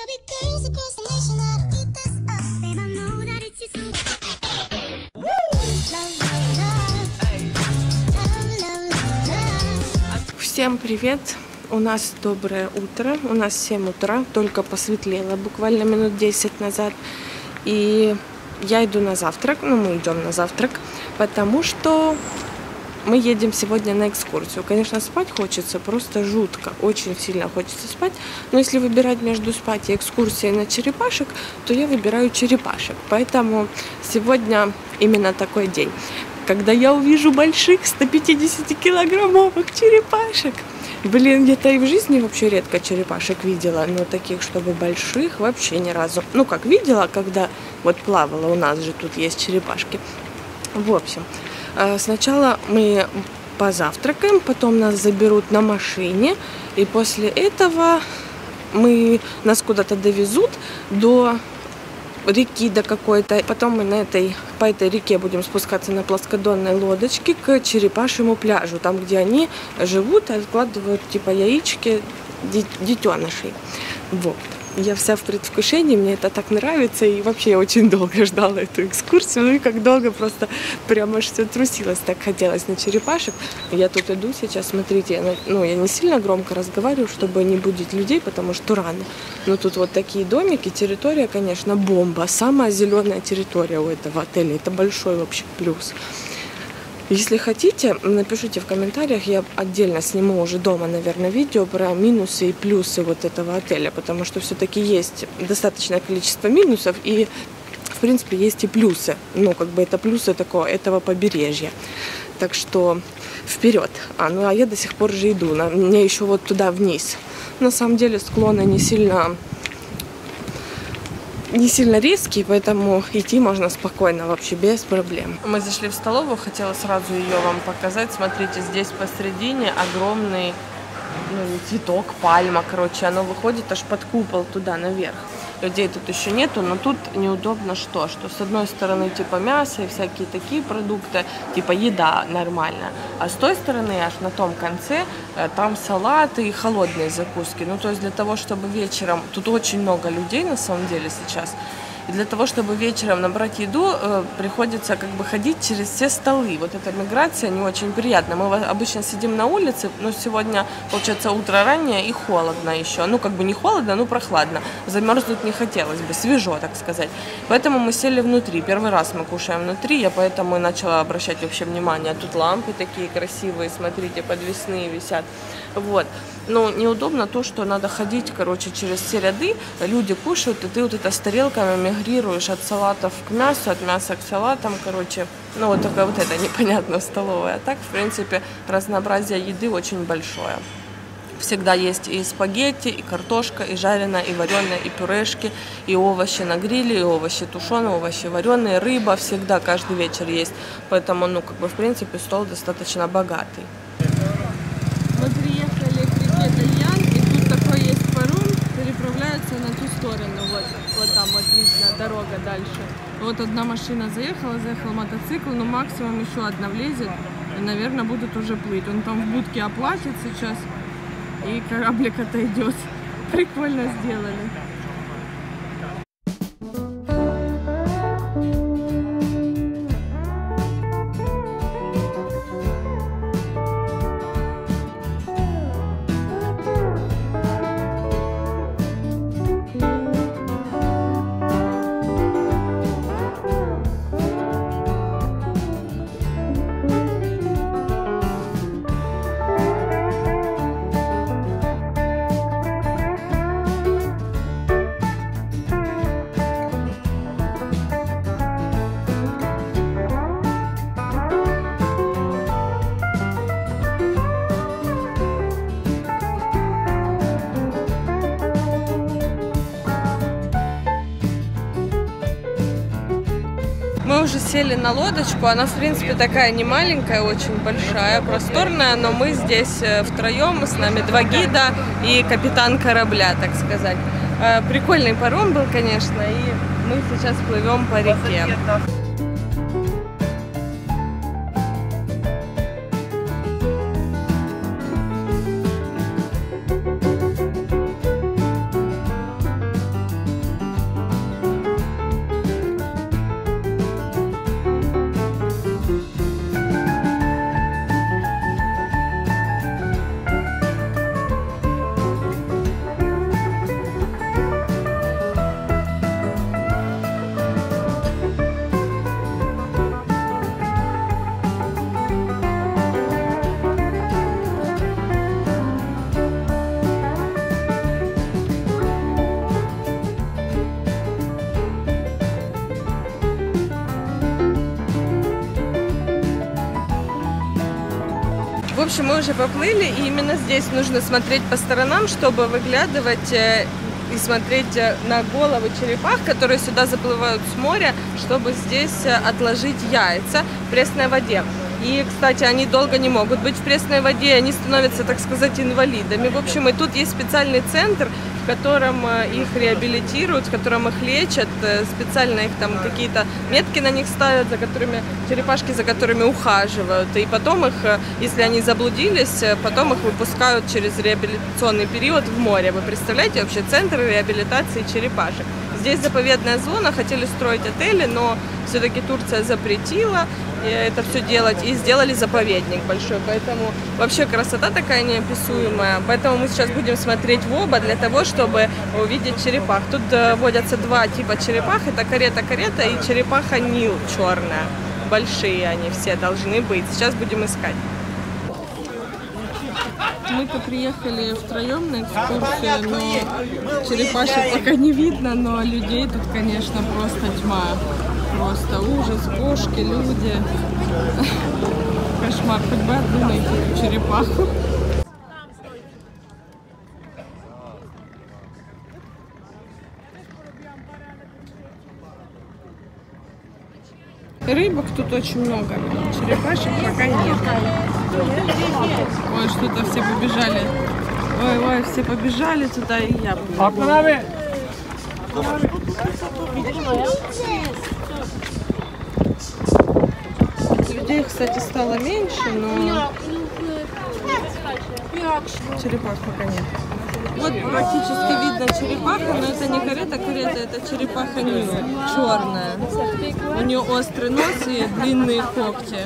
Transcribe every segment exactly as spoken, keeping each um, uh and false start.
Всем привет! У нас доброе утро, у нас семь утра, только посветлело буквально минут десять назад. И я иду на завтрак, ну мы идем на завтрак, потому что мы едем сегодня на экскурсию. Конечно, спать хочется, просто жутко, очень сильно хочется спать. Но если выбирать между спать и экскурсией на черепашек, то я выбираю черепашек. Поэтому сегодня именно такой день, когда я увижу больших сто пятидесятикилограммовых черепашек. Блин, я-то и в жизни вообще редко черепашек видела, но таких, чтобы больших, вообще ни разу. Ну, как видела, когда вот плавала, у нас же тут есть черепашки. В общем, сначала мы позавтракаем, потом нас заберут на машине, и после этого мы, нас куда-то довезут до реки до какой-то. Потом мы на этой, по этой реке будем спускаться на плоскодонной лодочке к черепашьему пляжу, там, где они живут и откладывают типа яички детенышей. Вот. Я вся в предвкушении, мне это так нравится, и вообще я очень долго ждала эту экскурсию, ну и как долго, просто прямо аж все трусилось, так хотелось на черепашек. Я тут иду сейчас, смотрите, я, ну я не сильно громко разговариваю, чтобы не будить людей, потому что рано. Но тут вот такие домики, территория, конечно, бомба, самая зеленая территория у этого отеля, это большой вообще плюс. Если хотите, напишите в комментариях, я отдельно сниму уже дома, наверное, видео про минусы и плюсы вот этого отеля, потому что все-таки есть достаточное количество минусов и, в принципе, есть и плюсы. Ну, как бы это плюсы такого, этого побережья. Так что вперед. А, ну а я до сих пор же иду, на, мне еще вот туда вниз. На самом деле склоны не сильно... не сильно резкий, поэтому идти можно спокойно, вообще без проблем. Мы зашли в столовую, хотела сразу ее вам показать. Смотрите, здесь посередине огромный ну, цветок, пальма, короче, оно выходит аж под купол туда наверх. Людей тут еще нету, но тут неудобно что, что с одной стороны типа мясо и всякие такие продукты, типа еда нормальная, а с той стороны аж на том конце там салаты и холодные закуски. Ну то есть для того, чтобы вечером, тут очень много людей на самом деле сейчас, и для того, чтобы вечером набрать еду, э, приходится как бы ходить через все столы. Вот эта миграция не очень приятна. Мы обычно сидим на улице, но сегодня, получается, утро раннее и холодно еще. Ну, как бы не холодно, но прохладно. Замерзнуть не хотелось бы, свежо, так сказать. Поэтому мы сели внутри. Первый раз мы кушаем внутри, я поэтому и начала обращать вообще внимание. Тут лампы такие красивые, смотрите, подвесные висят. Вот. Но неудобно то, что надо ходить, короче, через все ряды, люди кушают, и ты вот это с тарелками мигрируешь от салатов к мясу, от мяса к салатам, короче, ну вот только вот это непонятно в столовой. А так, в принципе, разнообразие еды очень большое. Всегда есть и спагетти, и картошка, и жареная, и вареная, и пюрешки, и овощи на гриле, и овощи тушеные, овощи вареные, рыба всегда, каждый вечер есть. Поэтому, ну, как бы, в принципе, стол достаточно богатый. Мы приехали к реке Дальян, и тут такой есть паром, переправляется на ту сторону, вот, вот там вот видно дорога дальше. Вот одна машина заехала, заехал мотоцикл, но максимум еще одна влезет, и, наверное, будут уже плыть. Он там в будке оплатит сейчас, и кораблик отойдет. Прикольно сделали. Мы уже сели на лодочку, она в принципе такая не маленькая, очень большая, просторная, но мы здесь втроем, с нами два гида и капитан корабля, так сказать. Прикольный паром был, конечно, и мы сейчас плывем по реке. общем, мы уже поплыли, и именно здесь нужно смотреть по сторонам, чтобы выглядывать и смотреть на головы черепах, которые сюда заплывают с моря, чтобы здесь отложить яйца в пресной воде. И, кстати, они долго не могут быть в пресной воде, они становятся, так сказать, инвалидами. В общем, и тут есть специальный центр, в котором их реабилитируют, в котором их лечат, специально их там какие-то метки на них ставят, за которыми черепашки, за которыми ухаживают. И потом их, если они заблудились, потом их выпускают через реабилитационный период в море. Вы представляете, вообще центр реабилитации черепашек. Здесь заповедная зона, хотели строить отели, но все-таки Турция запретила это все делать и сделали заповедник большой. Поэтому вообще красота такая неописуемая. Поэтому мы сейчас будем смотреть в оба для того, чтобы увидеть черепах. Тут водятся два типа черепах. Это карета-карета и черепаха Нил черная. Большие они все должны быть. Сейчас будем искать. Мы-то приехали втроем на экскурсию, но черепашек пока не видно, но людей тут, конечно, просто тьма. Просто ужас, кошки, люди. Кошмар, хоть бы одну найти черепаху. Рыбок тут очень много, черепашек пока нет. Ой, что-то все побежали. Ой, ой, все побежали туда, и я побежала. Людей, кстати, стало меньше, но черепах пока нет. Вот практически видно черепаха, но это не карета, карета это черепаха Нил, черная. У нее острый нос и длинные когти.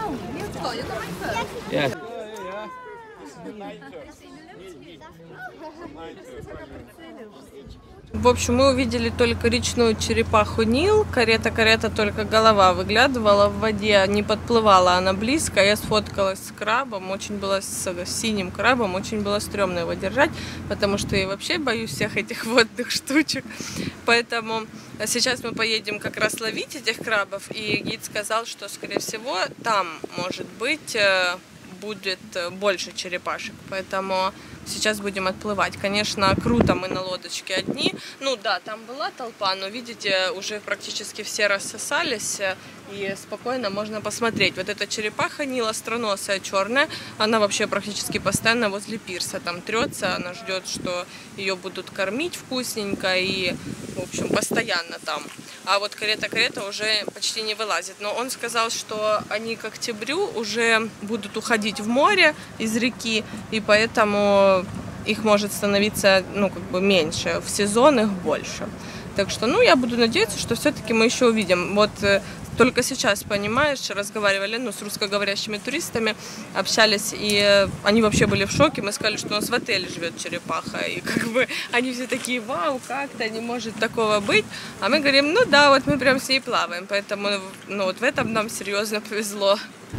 В общем, мы увидели только речную черепаху Нил. Карета-карета только голова выглядывала в воде, не подплывала она близко. Я сфоткалась с крабом, очень было с синим крабом, очень было стрёмно его держать, потому что я вообще боюсь всех этих водных штучек. Поэтому сейчас мы поедем как раз ловить этих крабов, и гид сказал, что, скорее всего, там, может быть, будет больше черепашек, поэтому сейчас будем отплывать. Конечно, круто, мы на лодочке одни. Ну да, там была толпа, но видите, уже практически все рассосались, и спокойно можно посмотреть. Вот эта черепаха Нил остроносая, черная, она вообще практически постоянно возле пирса там трется, она ждет, что ее будут кормить вкусненько, и, в общем, постоянно там. А вот карета-карета уже почти не вылазит. Но он сказал, что они к октябрю уже будут уходить в море из реки, и поэтому их может становиться, ну, как бы меньше, в сезон их больше. Так что, ну, я буду надеяться, что все-таки мы еще увидим. Вот только сейчас, понимаешь, разговаривали, ну, с русскоговорящими туристами, общались, и они вообще были в шоке. Мы сказали, что у нас в отеле живет черепаха, и как бы они все такие: вау, как-то не может такого быть. А мы говорим: ну да, вот мы прям с ней плаваем, поэтому, ну, вот в этом нам серьезно повезло.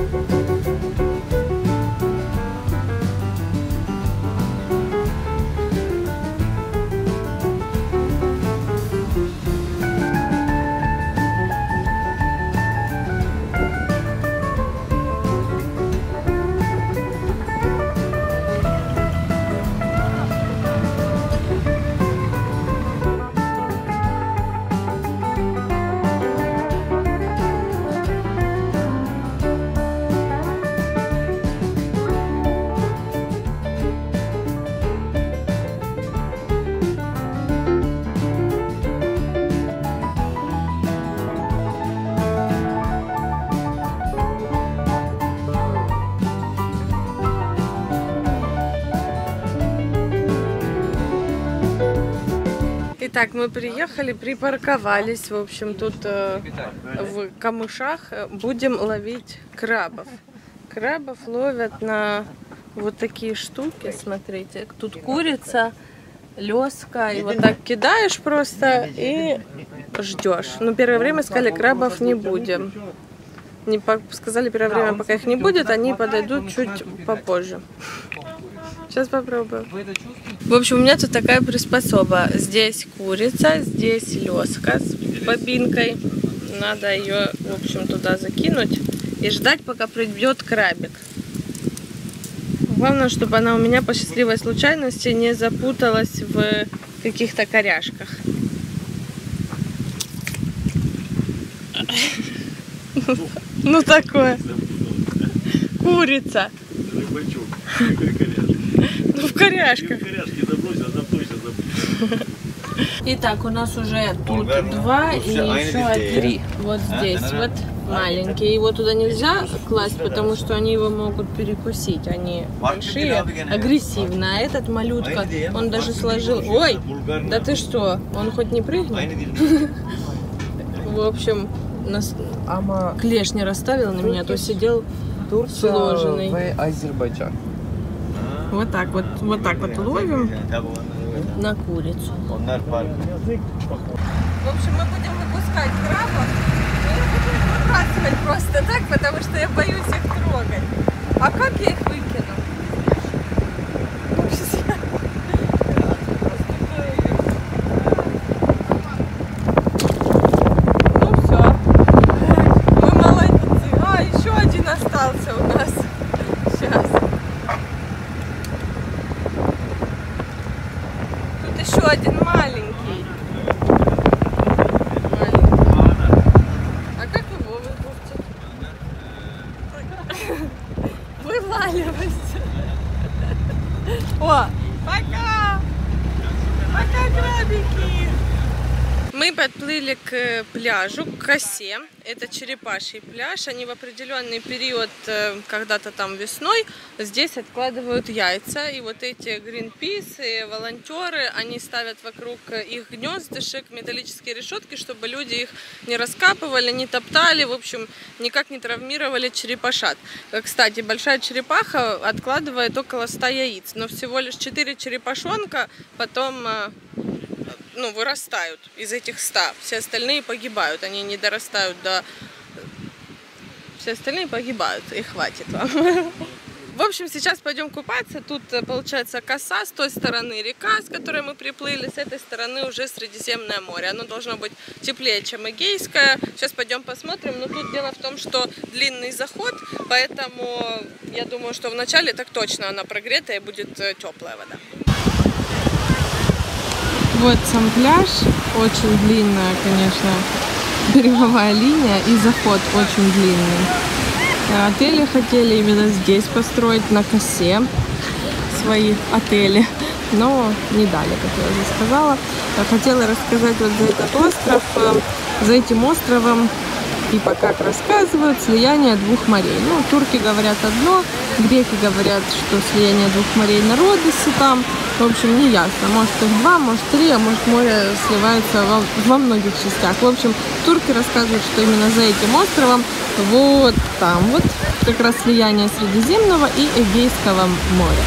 Итак, мы приехали, припарковались, в общем, тут э, в камышах будем ловить крабов. Крабов ловят на вот такие штуки, смотрите, тут курица, лёска, и вот так кидаешь просто и ждешь. Но первое время сказали, крабов не будем. Не по... Сказали, первое время, пока их не будет, они подойдут чуть попозже. Сейчас попробую. В общем, у меня тут такая приспособа. Здесь курица, здесь лёска с бобинкой. Надо ее, в общем, туда закинуть и ждать, пока придет крабик. Главное, чтобы она у меня по счастливой случайности не запуталась в каких-то коряшках. Ну такое. Курица. Ну в коряшках. Итак, у нас уже тут два и еще три. Вот здесь вот маленькие. Его туда нельзя класть, потому что они его могут перекусить. Они большие, агрессивные. А этот малютка, он даже сложил... Ой, да ты что? Он хоть не прыгнет? В общем, нас... Ама клешни расставил на меня, то сидел сложенный. В Азербайджан. Вот так вот, вот так вот ловим на курицу. В общем, мы будем выпускать крабов, но их будем выбрасывать просто так, потому что я боюсь их трогать. А как я их выкину? Ну все. Мы молодцы. А, еще один остался у нас. Сейчас. Еще один маленький. Маленький. А как его выпустить? Вываливайся. О, пока! Пока, крабики! Мы подплыли к пляжу, к косе. Это черепаший пляж. Они в определенный период, когда-то там весной, здесь откладывают яйца. И вот эти гринписы, волонтеры, они ставят вокруг их гнездышек металлические решетки, чтобы люди их не раскапывали, не топтали, в общем, никак не травмировали черепашат. Кстати, большая черепаха откладывает около ста яиц, но всего лишь четыре черепашонка потом... ну, вырастают из этих ста. Все остальные погибают. Они не дорастают до... Все остальные погибают. И хватит вам. В общем, сейчас пойдем купаться. Тут, получается, коса. С той стороны река, с которой мы приплыли. С этой стороны уже Средиземное море. Оно должно быть теплее, чем Эгейское. Сейчас пойдем посмотрим. Но тут дело в том, что длинный заход. Поэтому я думаю, что вначале так точно она прогретая и будет теплая вода. Вот сам пляж, очень длинная, конечно, береговая линия и заход очень длинный. Отели хотели именно здесь построить, на косе, свои отели, но не дали, как я уже сказала. Хотела рассказать вот за этот остров, за этим островом, типа как рассказывают, слияние двух морей. Ну, турки говорят одно, греки говорят, что слияние двух морей на Родосе там. В общем, не ясно. Может их два, может три, а может море сливается во, во многих частях. В общем, турки рассказывают, что именно за этим островом, вот там вот, как раз слияние Средиземного и Эгейского моря.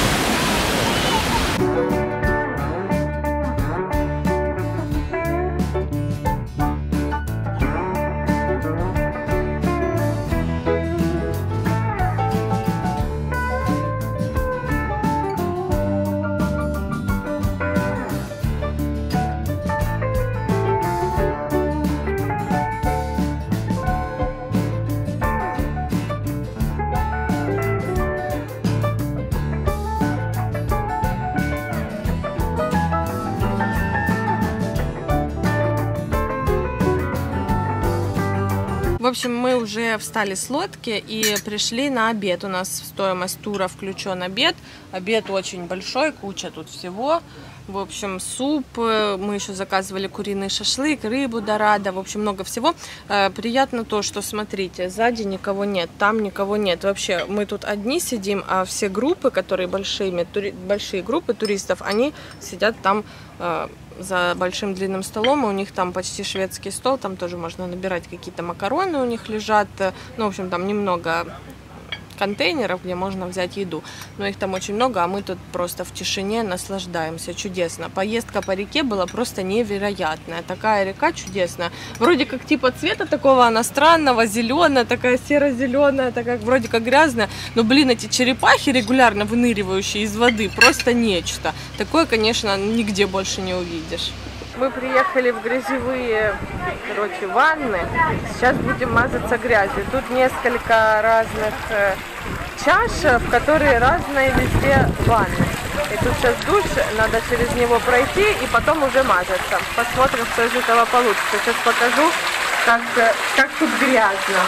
В общем, мы уже встали с лодки и пришли на обед. У нас в стоимость тура включен обед. Обед очень большой, куча тут всего. В общем, суп, мы еще заказывали куриный шашлык, рыбу дорадо, в общем, много всего. Приятно то, что, смотрите, сзади никого нет, там никого нет. Вообще, мы тут одни сидим, а все группы, которые большими, тури... большие группы туристов, они сидят там за большим длинным столом, и у них там почти шведский стол, там тоже можно набирать какие-то макароны, у них лежат, ну, в общем, там немного контейнеров, где можно взять еду, но их там очень много, а мы тут просто в тишине наслаждаемся, чудесно. Поездка по реке была просто невероятная, такая река чудесная, вроде как типа цвета такого она странного, зеленая, такая серо-зеленая, такая вроде как грязная, но, блин, эти черепахи, регулярно выныривающие из воды, просто нечто. Такое, конечно, нигде больше не увидишь. Мы приехали в грязевые, короче, ванны. Сейчас будем мазаться грязью. Тут несколько разных чаша, в которой разные везде ванны. И тут сейчас душ, надо через него пройти и потом уже мазаться. Посмотрим, что из этого получится. Сейчас покажу, как, как тут грязно.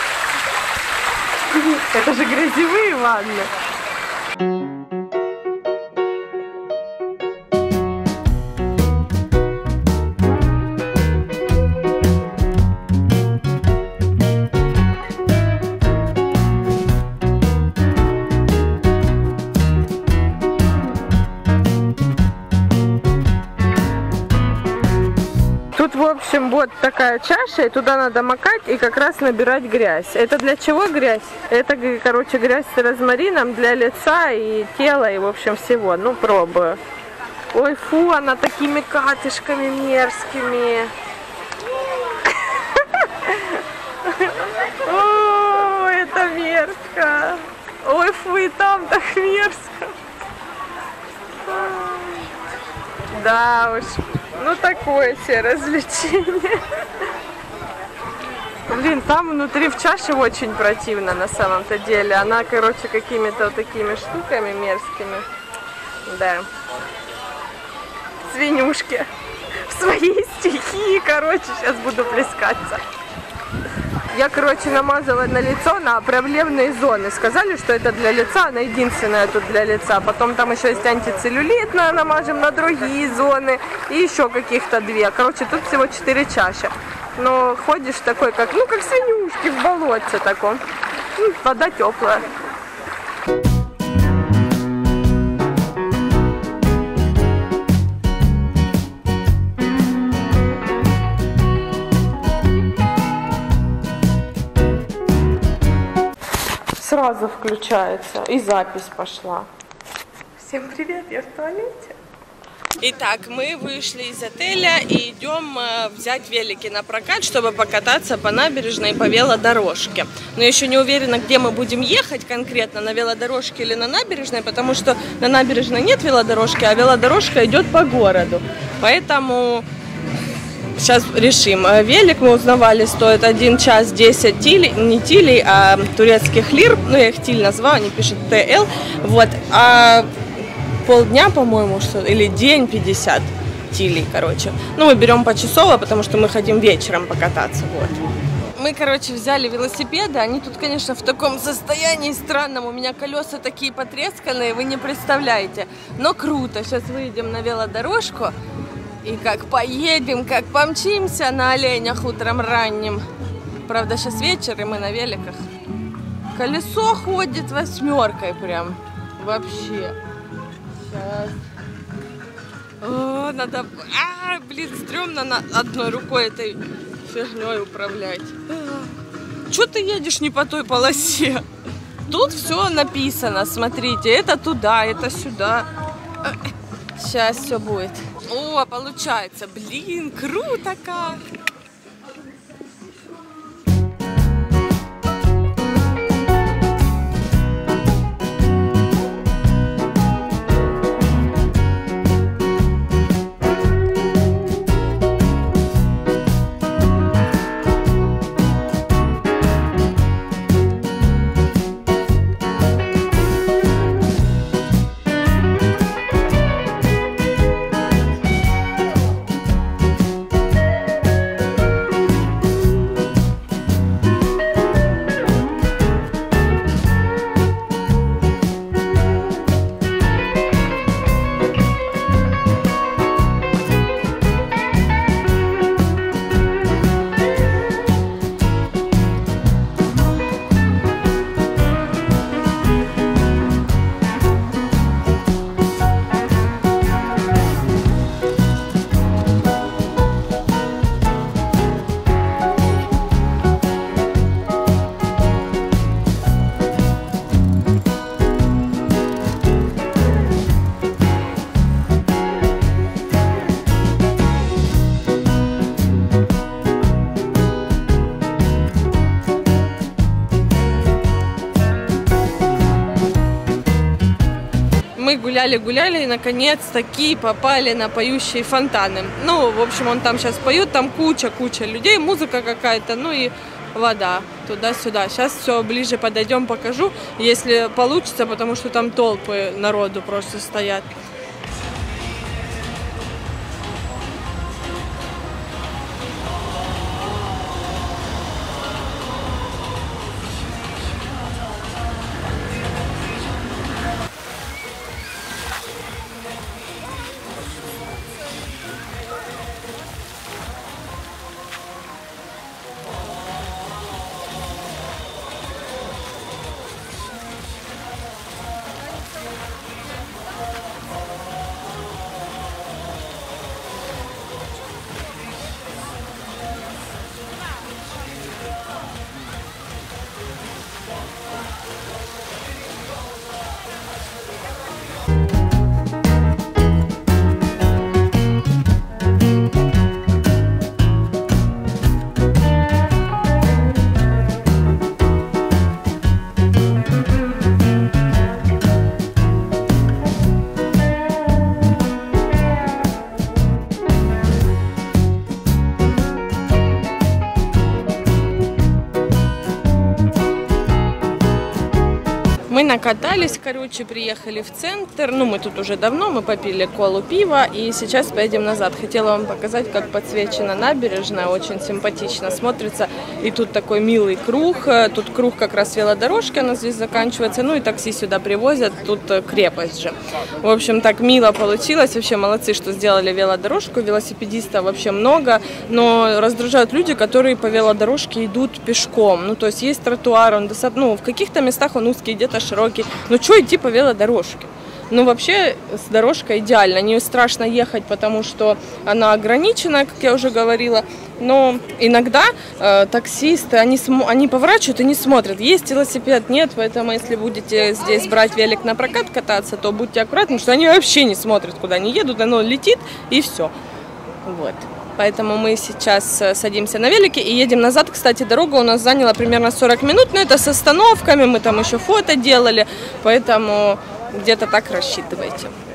Это же грязевые ванны. Тут, в общем, вот такая чаша, и туда надо макать и как раз набирать грязь. Это для чего грязь? Это, короче, грязь с розмарином для лица и тела, и, в общем, всего. Ну, пробую. Ой, фу, она такими катышками мерзкими. О, это мерзко. Ой, фу, и там так мерзко. Да уж. Ну, такое себе развлечение. Блин, там внутри в чаше очень противно на самом-то деле. Она, короче, какими-то вот такими штуками мерзкими. Да. Свинюшки. В своей стихии, короче, сейчас буду плескаться. Я, короче, намазала на лицо на проблемные зоны. Сказали, что это для лица, она единственная тут для лица. Потом там еще есть антицеллюлит, намажем на другие зоны. И еще каких-то две. Короче, тут всего четыре чаши. Но ходишь такой, как, ну, как свинюшки в болоте таком. Вода теплая. Сразу включается, и запись пошла. Всем привет, я в туалете. Итак, мы вышли из отеля и идем взять велики на прокат, чтобы покататься по набережной и по велодорожке. Но еще не уверена, где мы будем ехать конкретно, на велодорожке или на набережной, потому что на набережной нет велодорожки, а велодорожка идет по городу. Поэтому сейчас решим. Велик, мы узнавали, стоит один час десять тилей, не тилей, а турецких лир. Ну, я их тиль назвала, они пишут ТЛ. Вот. А полдня, по-моему, что или день пятьдесят тилей, короче. Ну, мы берем почасово, потому что мы хотим вечером покататься. Вот. Мы, короче, взяли велосипеды. Они тут, конечно, в таком состоянии странном. У меня колеса такие потресканные, вы не представляете. Но круто. Сейчас выйдем на велодорожку. И как поедем, как помчимся на оленях утром ранним. Правда, сейчас вечер, и мы на великах. Колесо ходит восьмеркой прям. Вообще. Сейчас. О, надо... А, блин, стрёмно на одной рукой этой фигней управлять. Чё ты едешь не по той полосе? Тут все написано, смотрите. Это туда, это сюда. Сейчас все будет. О, получается, блин, круто как! Мы гуляли-гуляли и наконец-таки попали на поющие фонтаны. Ну, в общем, он там сейчас поет, там куча-куча людей, музыка какая-то, ну и вода, туда-сюда. Сейчас все ближе подойдем, покажу, если получится, потому что там толпы народу просто стоят. Мы накатались, короче, приехали в центр. Ну, мы тут уже давно, мы попили колу, пива, и сейчас поедем назад. Хотела вам показать, как подсвечена набережная, очень симпатично смотрится. И тут такой милый круг, тут круг как раз велодорожки, она здесь заканчивается. Ну и такси сюда привозят, тут крепость же. В общем, так мило получилось. Вообще молодцы, что сделали велодорожку. Велосипедистов вообще много, но раздражают люди, которые по велодорожке идут пешком. Ну, то есть есть тротуар, он достаточно, ну, в каких-то местах он узкий, где-то широкий. Ну, что идти по велодорожке? Ну, вообще, с дорожкой идеально. Не страшно ехать, потому что она ограничена, как я уже говорила. Но иногда э, таксисты, они, они поворачивают и не смотрят, есть велосипед, нет. Поэтому, если будете здесь брать велик на прокат кататься, то будьте аккуратны, потому что они вообще не смотрят, куда они едут. Оно летит, и все. Вот. Поэтому мы сейчас садимся на велике и едем назад. Кстати, дорога у нас заняла примерно сорок минут, но это с остановками, мы там еще фото делали, поэтому где-то так рассчитывайте.